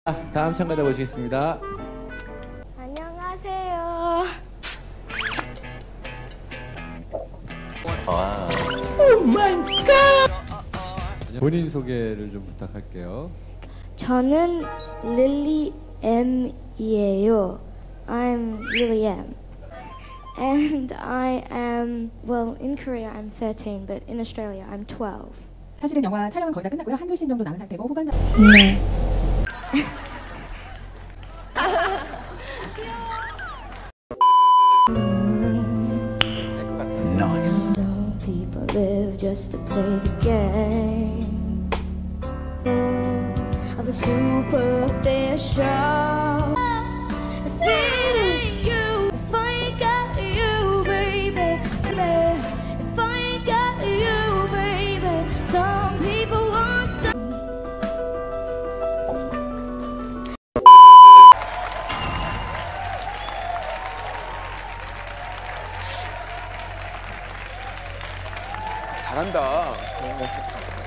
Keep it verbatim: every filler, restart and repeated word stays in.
다음 참가자 모시겠습니다. 안녕하세요. 와. 오 마이 갓! 본인 소개를 좀 부탁할게요. 저는 릴리 M이에요. I'm Lily M. And I am, well, in Korea I'm thirteen, but in Australia I'm twelve. 사실은 영화 촬영은 거의 다 끝났고요. 한두 씬 정도 남은 상태고 후반전. 네. Nice. Don't people live just to play the game of the superficial? If it ain't you, if I ain't got you, baby, if I ain't got you, baby, some people want to. 잘한다.